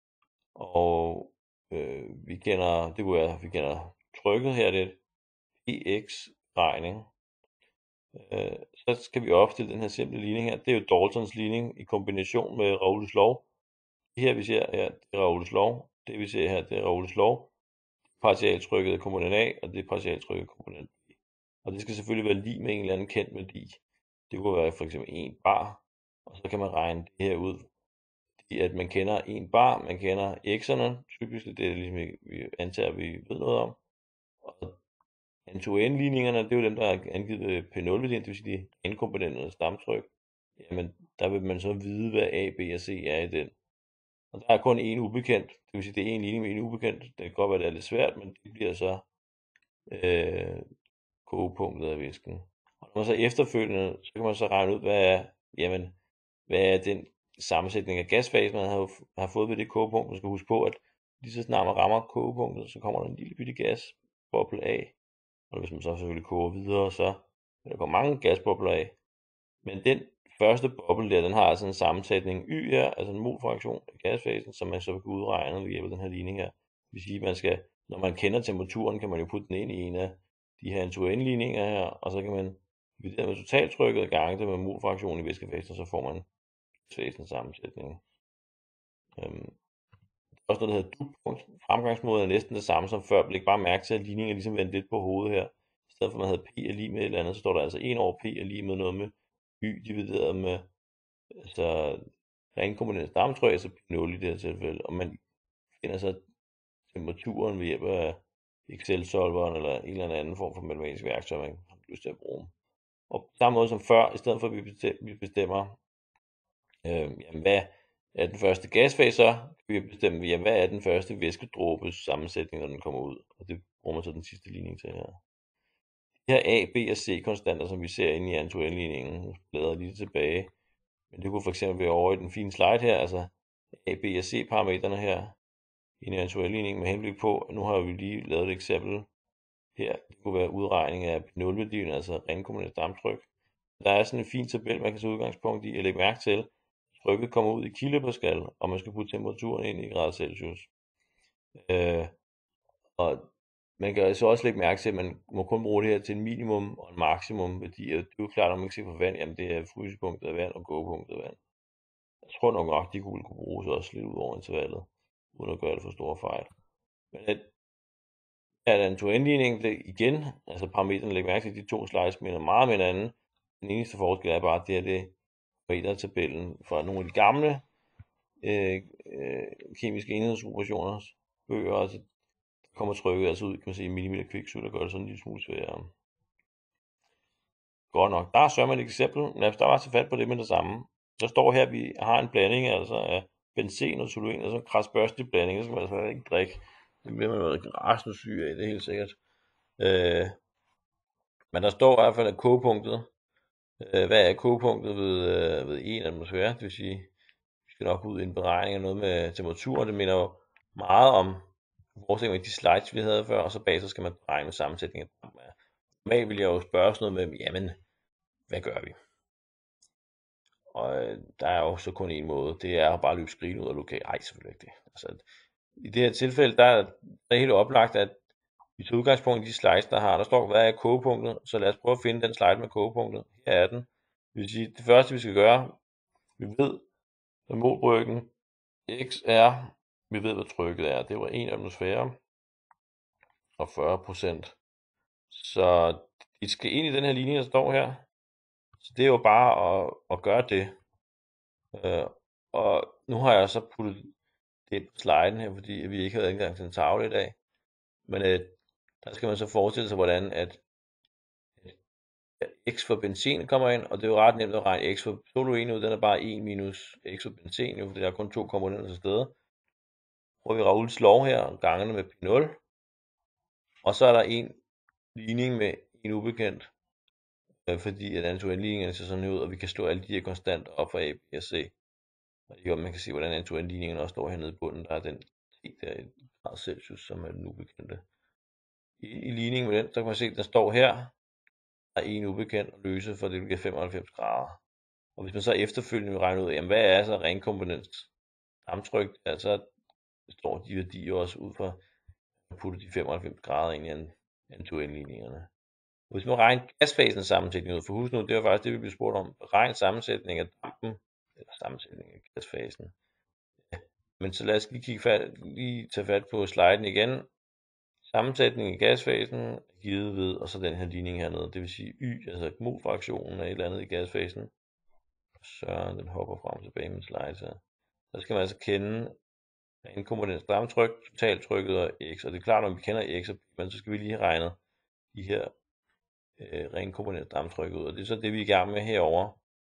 og øh, vi kender, det kunne være, vi kender trykket her, det er et px-regning. Øh, så skal vi opstille den her simple ligning her. Det er jo Daltons ligning i kombination med Raoults lov. Det her vi ser her, det er Raoults lov. Det vi ser her, det er Raoults lov. Partialtrykket er komponent A, og det er partialtrykket komponent B. Og det skal selvfølgelig være lige med en eller anden kendt værdi. Det kunne være for eksempel en bar, og så kan man regne det her ud. Fordi at man kender en bar, man kender x'erne, typisk det er ligesom vi antager, at vi ved noget om. Og end-to-end-ligningerne, det er jo dem, der er angivet ved P nul-værdien, det vil sige de endkomponenternes damptryk. Jamen, der vil man så vide, hvad A, B og C er i den. Og der er kun én ubekendt, det vil sige, det er en ligning med en ubekendt. Det kan godt være, det er lidt svært, men det bliver så øh, kogepunktet af væsken. Og når man så efterfølgende, så kan man så regne ud, hvad er, jamen, hvad er den sammensætning af gasfase, man har, har fået ved det kogepunkt. Man skal huske på, at lige så snart man rammer kogepunktet, så kommer der en lille bitte gasboble af. Og hvis man så selvfølgelig koger videre, så vil der komme mange gasbobler af. Men den første boble der, den har altså en sammensætning Y her, altså en molfraktion af gasfasen, som man så kan udregne ved hjælp af den her ligning her. Det vil sige, at man skal, når man kender temperaturen, kan man jo putte den ind i en af de her end-to-end-ligninger her, og så kan man dividere med totaltrykket og gange det med molfraktionen i væskefasen, og så får man gasfasens sammensætning. Øhm, også noget, der hedder duppunkt. Fremgangsmåden er næsten det samme som før. Læg bare mærke til, at ligningen er ligesom vendt lidt på hovedet her. I stedet for at man havde P er lige med et eller andet, så står der altså en over P er lige med noget med Y divideret med altså renkomponentens damptryk, altså P nul i det her tilfælde. Og man finder så temperaturen ved hjælp af Excel-solveren eller en eller anden form for matematisk værktøj, man har lyst til at bruge. Og på samme måde som før, i stedet for at vi bestemmer, øh, jamen hvad er den første gasfase, så kan vi bestemme, jamen, hvad er den første væskedråbes sammensætning, når den kommer ud. Og det bruger man så den sidste ligning til her. De her A, B og C konstanter, som vi ser inde i end-to-end-ligningen, nu bladrer lige tilbage. Men det kunne for eksempel være over i den fine slide her, altså A, B og C parametrene her, i en end-to-end-ligning med henblik på, nu har vi lige lavet et eksempel her. Det kunne være udregning af P nul-værdien, altså renkomponent damptryk. Der er sådan en fin tabel, man kan tage udgangspunkt i og lægge mærke til. Trykket kommer ud i kilopascal, og man skal putte temperaturen ind i grader Celsius. Øh, og man kan så også lægge mærke til, at man må kun bruge det her til en minimum og en maksimum værdi. Det er jo klart, at man ikke ser på vand, jamen det er frysepunktet af vand og kogepunktet af vand. Jeg tror nok nok, de kunne, kunne bruges også lidt ud over intervallet, uden at gøre det for store fejl. Men at, at end-to-end-ligning, det igen, altså parametrene lægge mærke til, de to slides minder meget med hinanden. Den eneste forskel er bare, at det er det parametertabellen fra nogle af de gamle øh, øh, kemiske enhedsoperationers bøger, altså der kommer trykket altså ud, kan man se, millimeter kviksølv, der gør det sådan en lille smule sværere. Godt nok. Der er sørme et eksempel. Lad os da bare tage fat på det med det samme. Der står her, at vi har en blanding altså af benzen og toluen, altså en krasbørstig blanding. Det skal man altså ikke drikke. Det bliver man noget rasende syg af, det er helt sikkert. Øh, men der står i hvert fald, at kogepunktet, øh, hvad er kogepunktet ved, øh, ved en atmosfære? Det vil sige, vi skal nok ud i en beregning af noget med temperatur. Det minder jo meget om forestilling med de slides, vi havde før, og så bag så skal man beregne sammensætningen. Normalt vil jeg jo spørge sådan noget med, jamen, hvad gør vi? Og øh, der er jo så kun en måde, det er at bare løbe skrigen ud af lokal. Ej, selvfølgelig ikke det. Altså, i det her tilfælde, der er det helt oplagt, at vi tager udgangspunkt i de slides, der har. Der står, hvad er kogepunktet? Så lad os prøve at finde den slide med kogepunktet. Her er den. Det vil sige, det første vi skal gøre, vi ved, hvad målbryggen X er. Vi ved, hvad trykket er. Det var en atmosfære og fyrre procent. Så vi skal ind i den her linje, der står her. Så det er jo bare at, at gøre det. Øh, og nu har jeg så puttet det på sliden her, fordi vi ikke havde adgang til en tavle i dag. Men øh, der skal man så forestille sig, hvordan at, at x for benzin kommer ind, og det er jo ret nemt at regne x for toluen ud. Den er bare en minus x for benzin, jo, fordi der er kun to komponenter til stede. Prøver vi Raoults lov her, gangerne med pi nul. Og så er der en ligning med en ubekendt, øh, fordi at end-to-end-ligningen ser sådan ud, og vi kan slå alle de her konstanter op for A, B og C. Og det gør, man kan se, hvordan end-to-end-ligningen også står hernede i bunden. Der er den T der i grad Celsius, som er den ubekendte. I, i ligningen med den, så kan man se, at der står her, der er en ubekendt at løse, for det bliver femoghalvfems grader. Og hvis man så efterfølgende vil regne ud, jamen hvad er så ringkomponents damptryk, altså står de værdier også ud fra at putte de femoghalvfems grader ind i end-to-end-ligningerne. Hvis man regner gasfasens sammensætning ud, for husk nu, det var faktisk det, vi blev spurgt om. Regn sammensætning af dampen, eller sammensætning af gasfasen. Ja. Men så lad os lige, kigge fat, lige tage fat på sliden igen. Sammensætningen i gasfasen er givet ved, og så den her ligning hernede, det vil sige Y, altså molfraktionen af et eller andet i gasfasen. Så den hopper frem og tilbage med slides her. Så skal man altså kende en komponents damptryk, totaltrykket og X. Og det er klart, når vi kender X og P, men så skal vi lige have regnet de her øh, ren komponents damptryk ud. Og det er så det, vi er i gang med herovre.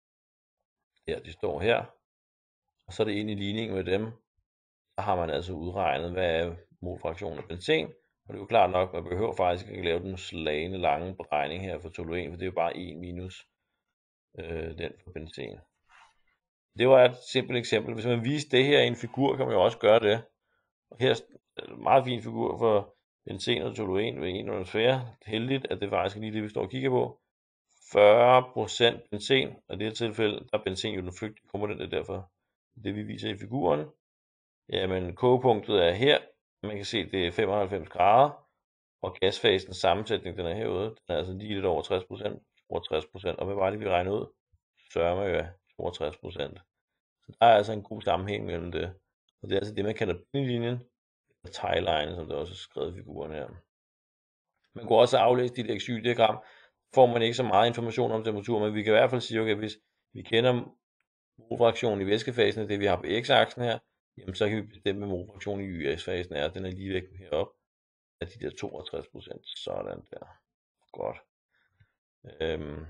Her, de står her. Og så er det ind i ligningen med dem. Så har man altså udregnet, hvad er molfraktionen af benzin. Og det er jo klart nok, man behøver faktisk ikke at lave den slagende lange beregning her for toluen, for det er jo bare en minus øh, den for benzin. Det var et simpelt eksempel. Hvis man viser det her i en figur, kan man jo også gøre det. Og her er en meget fin figur for benzin og toluen ved en atmosfære. Heldigt, at det faktisk er lige det, vi står og kigger på. fyrre procent benzin, og i det her tilfælde, der er benzin jo den flygtige komponent, derfor det vi viser i figuren. Jamen, kogepunktet er her. Man kan se, at det er femoghalvfems grader, og gasfasens sammensætning, den er herude. Den er altså lige lidt over tres procent, toogtres procent, og hvad var det, vi regnede ud? Sørger jo af toogtres procent. Så der er altså en god sammenhæng mellem det. Og det er altså det, man kalder bindelinjen, eller tieline, som der også er skrevet i figuren her. Man kunne også aflæse dit X Y-diagram, får man ikke så meget information om temperatur, men vi kan i hvert fald sige, okay, hvis vi kender molfraktionen i væskefasen, det vi har på X-aksen her, jamen så kan vi bestemme, hvad molfraktionen i Y-fasen er. Den er lige væk heroppe af de der toogtres procent. Sådan der. Godt. Øhm.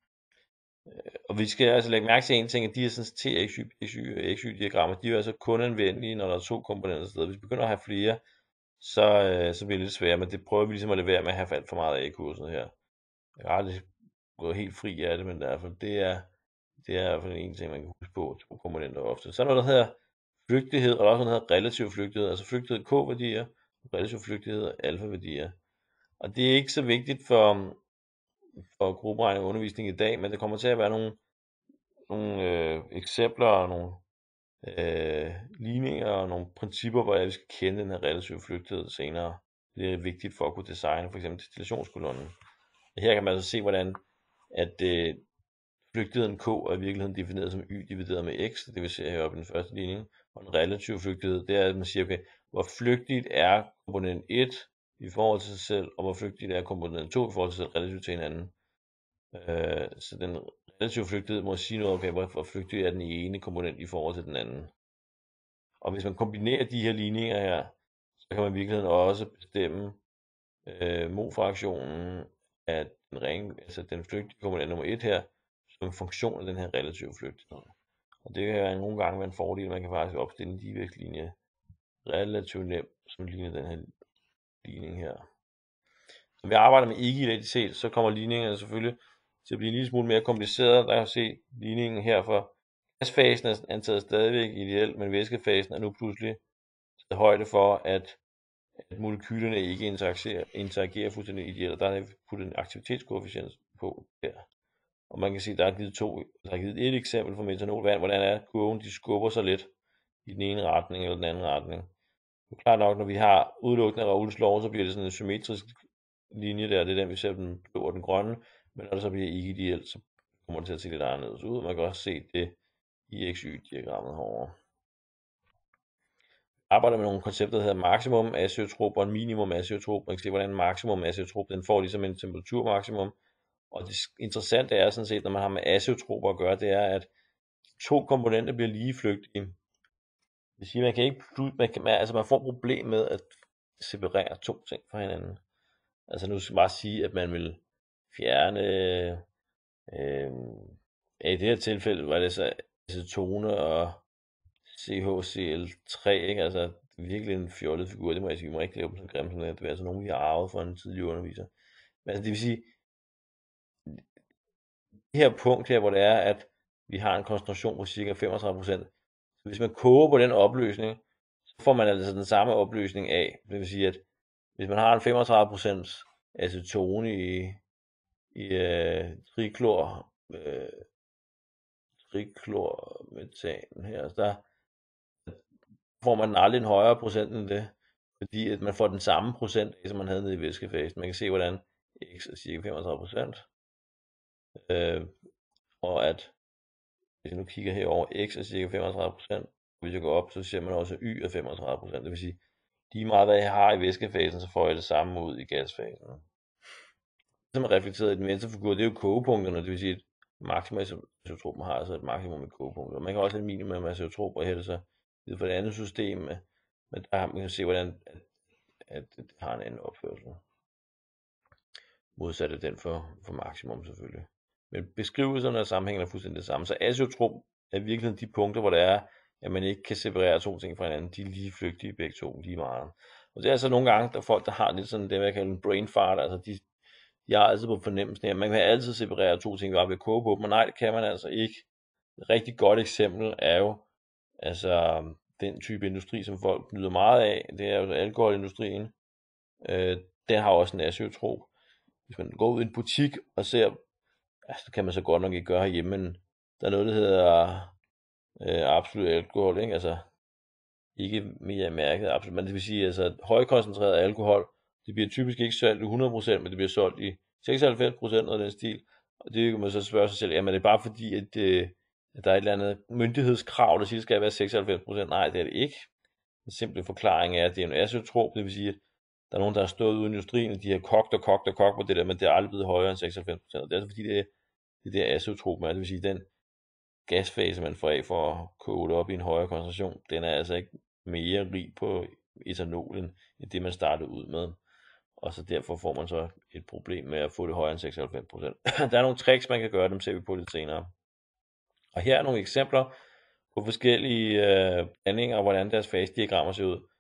Og vi skal altså lægge mærke til en ting, at de her sådan T, X Y, X Y og X Y-diagrammer, de er altså kun anvendelige, når der er to komponenter til stede. Hvis vi begynder at have flere, så, øh, så bliver det lidt sværere, men det prøver vi ligesom at lade være med at have alt for meget af i kurset her. Jeg har aldrig gået helt fri af det, men derfor, det er det er i hvert fald en ting, man kan huske på, to komponenter ofte. Så er noget, der hedder flygtighed, og der er også noget, der hedder relativ flygtighed, altså flygtighed K-værdier, relativ flygtighed alfa-værdier. Og det er ikke så vigtigt for, for grupperegning og undervisning i dag, men det kommer til at være nogle, nogle øh, eksempler og nogle øh, ligninger og nogle principper, hvor vi skal kende den her relative flygtighed senere. Det er vigtigt for at kunne designe for eksempel destillationskolonnen. Og her kan man altså se, hvordan at øh, flygtigheden K er i virkeligheden defineret som Y divideret med X, det vil sige heroppe i den første ligning. Og den relative flygtighed, det er, at man siger, okay, hvor flygtigt er komponent et i forhold til sig selv, og hvor flygtigt er komponent to i forhold til sig selv relativt til hinanden. Øh, så den relative flygtighed må sige noget, okay, hvor flygtig er den ene komponent i forhold til den anden. Og hvis man kombinerer de her ligninger her, så kan man i virkeligheden også bestemme øh, molfraktionen af den ringe, altså den flygtige komponent nummer et her, som en funktion af den her relative flygtighed. Og det kan nogle gange være en fordel, at man kan faktisk opstille en ligevægtslinje relativt nemt, som ligner den her ligning her. Når vi arbejder med ikke-identitet, så kommer ligningerne selvfølgelig til at blive en lille smule mere kompliceret. Der kan se ligningen her for gasfasen er antaget stadigvæk ideelt, men væskefasen er nu pludselig taget højde for, at, at molekylerne ikke interagerer, interagerer fuldstændig ideelt. Der er puttet en aktivitetskoefficient på her. Og man kan se, at der er givet to, der er givet et eksempel for metanolvand, hvordan er kurven, de skubber sig lidt i den ene retning eller den anden retning. Det er klart nok, når vi har udelukkende Raoults lov, så bliver det sådan en symmetrisk linje der, det er den, vi ser den blå og den grønne, men når det så bliver ikke ideelt, så kommer det til at se lidt anderledes ud. Man kan også se det i X Y-diagrammet herovre. Jeg arbejder med nogle koncepter, der hedder maksimum azeotrop og en minimum azeotrop. Man kan se, hvordan maksimum azeotrop, den får ligesom en temperaturmaksimum. Og det interessante er sådan set, når man har med azeotroper at gøre, det er, at to komponenter bliver lige flygtige. Det vil sige, man kan ikke, man kan, altså man får et problem med at separere to ting fra hinanden. Altså nu skal man bare sige, at man vil fjerne, øh, i det her tilfælde var det så acetone og C H C l tre, ikke? Altså det er virkelig en fjollet figur, det må jeg sige, vi må ikke lave dem så grimme som det, det er altså nogen, vi har arvet fra en tidlig underviser. Men altså det vil sige, det her punkt her, hvor det er, at vi har en koncentration på cirka femogtredive procent, så hvis man koger på den opløsning, så får man altså den samme opløsning af, det vil sige, at hvis man har en femogtredive procent acetone i, i øh, triklor, øh, triklormetan her, så der får man aldrig en højere procent end det, fordi at man får den samme procent, som man havde nede i væskefasen. Man kan se, hvordan X er cirka femogtredive procent, øh, og at hvis jeg nu kigger herover, X er cirka femogtredive procent, og hvis jeg går op, så ser man også, at Y er femogtredive procent, det vil sige, lige meget hvad jeg har i væskefasen, så får jeg det samme ud i gasfasen. Det som er reflekteret i den venstre figur, det er jo kogepunkterne, det vil sige, at maksimum azeotropen har altså et maksimum i kogepunkter. Man kan også have et minimum azeotrop, og her er det så for det andet system, men der man kan se, hvordan at, at det har en anden opførsel. Modsat af den for, for maksimum selvfølgelig. Men beskrivelserne af sammenhængen er fuldstændig det samme. Så azeotrop er virkelig de punkter, hvor det er, at man ikke kan separere to ting fra hinanden. De er lige flygtige begge to, lige meget. Og det er altså nogle gange, der folk, der har lidt sådan det, jeg kalder en brain fart, altså de, de har altid på fornemmelsen her. Man kan altid separere to ting bare ved at koge på dem, men nej, det kan man altså ikke. Et rigtig godt eksempel er jo, altså den type industri, som folk nyder meget af, det er jo alkoholindustrien. Øh, den har også en azeotrop. Hvis man går ud i en butik og ser, altså det kan man så godt nok ikke gøre herhjemme, men der er noget, der hedder øh, absolut alkohol, ikke? Altså ikke mere mærket absolut, men det vil sige, altså højkoncentreret alkohol, det bliver typisk ikke solgt i hundrede procent, men det bliver solgt i seksoghalvfems procent af den stil. Og det kan man så spørge sig selv, jamen er det bare fordi, at, øh, at der er et eller andet myndighedskrav, der siger, at det skal være seksoghalvfems procent? Nej, det er det ikke. Den simple forklaring er, at det er en azeotrop, det vil sige, at der er nogen, der har stået ude i industrien, og de har kogt og kogt og kogt på det der, men det er aldrig blevet højere end seksoghalvfems procent. Og det er altså fordi, det er det der azeotrop, det vil sige, den gasfase, man får af for at koge det op i en højere koncentration, den er altså ikke mere rig på etanol, end det man startede ud med. Og så derfor får man så et problem med at få det højere end seksoghalvfems procent. Der er nogle tricks, man kan gøre, dem ser vi på lidt senere. Og her er nogle eksempler på forskellige øh, blandinger, og hvordan deres fasediagrammer ser ud.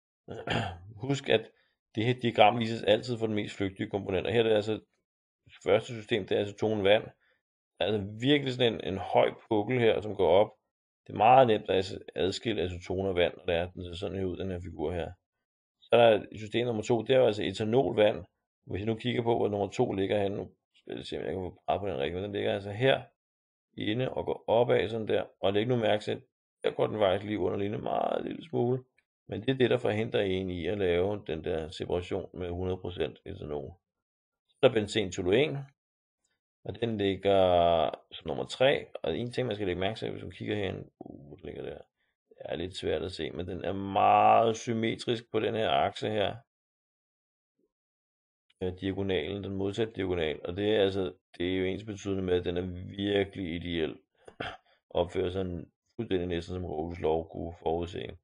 Husk, at det her diagram vises altid for den mest flygtige komponent. Og her er det altså det første system, det er acetonen vand. Altså virkelig sådan en, en høj pukkel her, som går op. Det er meget nemt at adskille acetone og vand, og der er den ser sådan her ud, den her figur her. Så er der system nummer to, det er jo altså etanolvand. Hvis jeg nu kigger på, hvor nummer to ligger henne, nu skal jeg se, om jeg kan få bræt på den rigtige, den ligger altså her inde og går opad sådan der, og læg nu mærke til, der går den faktisk lige under linjen meget lille smule, men det er det, der forhindrer en i at lave den der separation med hundrede procent etanol. Så er der benzentoluen, og den ligger som nummer tre, og en ting, man skal lægge mærke til, hvis man kigger herinde, uh, den ligger der, det er lidt svært at se, men den er meget symmetrisk på den her akse her, diagonalen, den modsatte diagonal, og det er altså, det er jo ens betydende med, at den er virkelig ideel, opfører sig fuldstændig næsten som Raoults lov kunne forudse.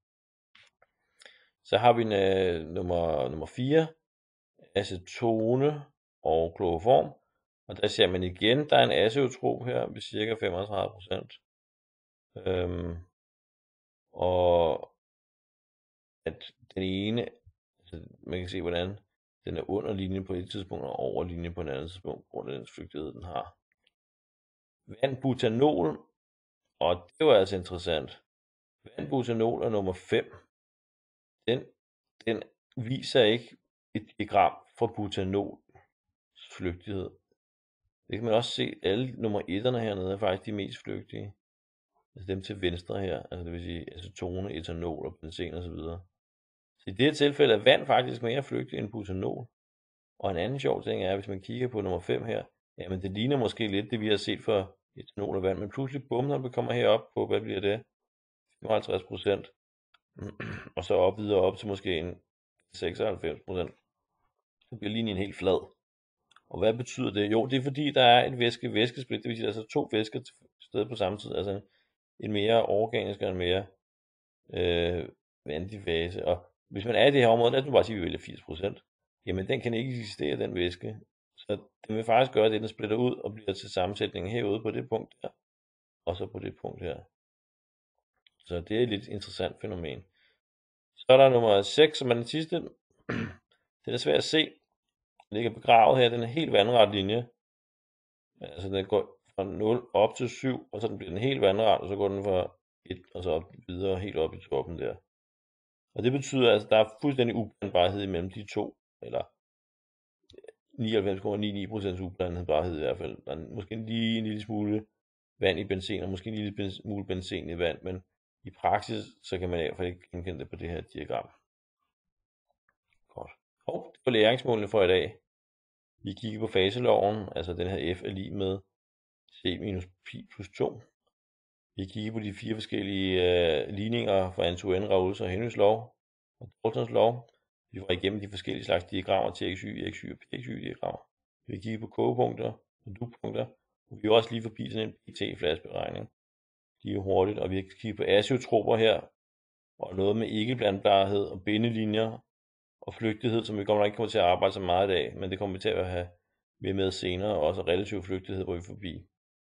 Så har vi en, uh, nummer, nummer fire, acetone, og kloroform. Og der ser man igen, der er en azeotrop her ved cirka femogtredive procent. Øhm, og at den ene, altså man kan se, hvordan den er under linjen på et tidspunkt og over linjen på et andet tidspunkt, på grund af den flygtighed, den har. Vandbutanol, og det var altså interessant. Vandbutanol er nummer fem. Den, den viser ikke et diagram for butanols flygtighed. Det kan man også se, alle nummer etterne hernede er faktisk de mest flygtige. Altså dem til venstre her, altså det vil sige acetone, etanol og benzen osv. Så i det her tilfælde er vand faktisk mere flygtig end butanol. Og en anden sjov ting er, hvis man kigger på nummer fem her, jamen det ligner måske lidt det, vi har set for etanol og vand, men pludselig bum, når vi kommer herop på, hvad bliver det? femoghalvtreds procent. Og så op videre op til måske en seksoghalvfems procent. Så bliver linjen helt flad. Og hvad betyder det? Jo, det er fordi, der er et væske-væskesplit, det vil sige, der er altså to væsker til stede på samme tid, altså en mere organisk og en mere øh, vandig fase. Og hvis man er i det her område, lad os bare sige, at vi vælger firs procent, jamen den kan ikke eksistere, den væske. Så den vil faktisk gøre det, den splitter ud og bliver til sammensætningen herude på det punkt her, og så på det punkt her. Så det er et lidt interessant fænomen. Så er der nummer seks, som er den sidste. Den er svært at se. Den ligger begravet her, den er helt vandret linje. Altså den går fra nul op til syv, og så bliver den helt vandret, og så går den fra et, og så op videre helt op i toppen der. Og det betyder, altså der er fuldstændig ublandbarhed imellem de to, eller nioghalvfems komma nioghalvfems procent ublandbarhed i hvert fald. Der er måske lige en lille smule vand i benzin, og måske en lille smule benzin i vand, men i praksis, så kan man i hvert fald ikke genkende det på det her diagram. Godt. Og det var læringsmålene for i dag. Vi kigger på faseloven, altså den her F er lige med C minus pi plus to. Vi kigger på de fire forskellige øh, ligninger fra Antoine, Raoults og Henrys lov og Daltons lov. Vi var igennem de forskellige slags diagrammer til X Y, X Y og P X Y diagrammer. Vi kigger på kogepunkter og dupunkter, og vi er også lige forbi sådan en P T-flaskeberegning. De er hurtigt, og vi har kigget på azeotroper her, og noget med ikke-blandbarhed og bindelinjer og flygtighed, som vi kommer ikke kommer til at arbejde så meget i dag, men det kommer vi til at have med med senere, og også relativ flygtighed, hvor vi er forbi.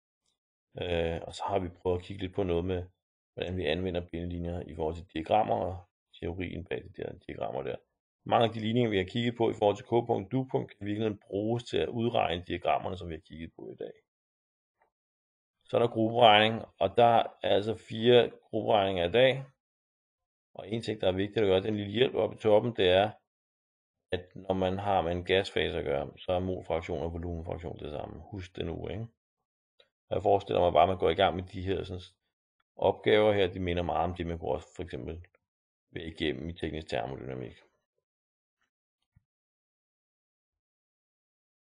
Øh, og så har vi prøvet at kigge lidt på noget med, hvordan vi anvender bindelinjer i forhold til diagrammer og teorien bag de der diagrammer der. Mange af de ligninger, vi har kigget på i forhold til kogepunkt og dupunkt, kan virkelig bruges til at udregne diagrammerne, som vi har kigget på i dag. Så er der grupperegning, og der er altså fire grupperegninger i dag. Og en ting, der er vigtigt at gøre, den lille hjælp oppe i toppen, det er, at når man har med en gasfase at gøre, så er molfraktion og volumenfraktion det samme. Husk det nu, ikke? Jeg forestiller mig bare, at man går i gang med de her sådan, opgaver her, de minder meget om det, man kunne også for eksempel være igennem i teknisk termodynamik.